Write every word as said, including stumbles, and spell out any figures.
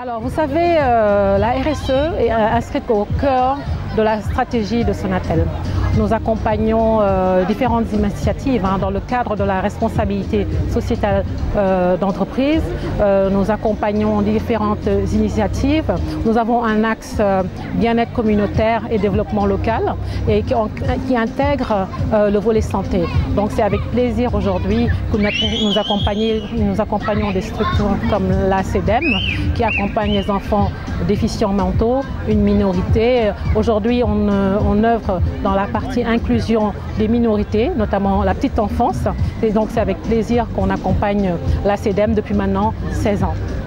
Alors, vous savez, euh, la R S E est inscrite au cœur de la stratégie de Sonatel. Nous accompagnons euh, différentes initiatives hein, dans le cadre de la responsabilité sociétale euh, d'entreprise. Euh, nous accompagnons différentes initiatives. Nous avons un axe euh, bien-être communautaire et développement local et qui, qui intègre euh, le volet santé. Donc c'est avec plaisir aujourd'hui que nous, nous, nous accompagnons des structures comme la C E D E M qui accompagne les enfants déficients mentaux, une minorité. Aujourd'hui, on, on œuvre dans la partie inclusion des minorités, notamment la petite enfance. Et donc, c'est avec plaisir qu'on accompagne la C E D E M depuis maintenant seize ans.